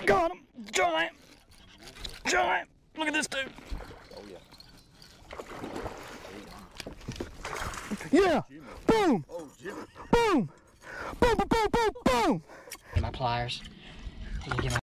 Got him! Giant! Giant! Look at this dude! Oh yeah. Yeah! Boom! Oh, Jimmy. Boom! Boom, boom, boom, boom, boom! Get my pliers. You can get my